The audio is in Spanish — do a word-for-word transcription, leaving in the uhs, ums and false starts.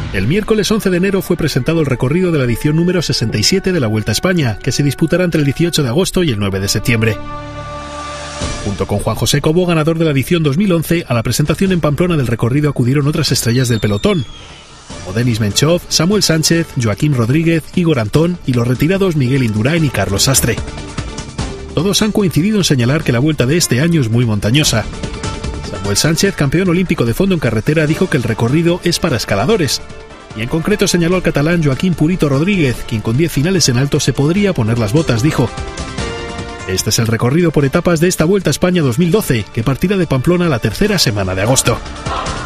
El miércoles once de enero fue presentado el recorrido de la edición número sesenta y siete de la Vuelta a España, que se disputará entre el dieciocho de agosto y el nueve de septiembre. Junto con Juan José Cobo, ganador de la edición dos mil once, a la presentación en Pamplona del recorrido acudieron otras estrellas del pelotón, como Denis Menchov, Samuel Sánchez, Joaquín Rodríguez, Igor Antón y los retirados Miguel Indurain y Carlos Sastre. Todos han coincidido en señalar que la Vuelta de este año es muy montañosa. Samuel Sánchez, campeón olímpico de fondo en carretera, dijo que el recorrido es para escaladores, y en concreto señaló al catalán Joaquín Purito Rodríguez, quien con diez finales en alto se podría poner las botas, dijo. Este es el recorrido por etapas de esta Vuelta a España dos mil doce, que partirá de Pamplona la tercera semana de agosto.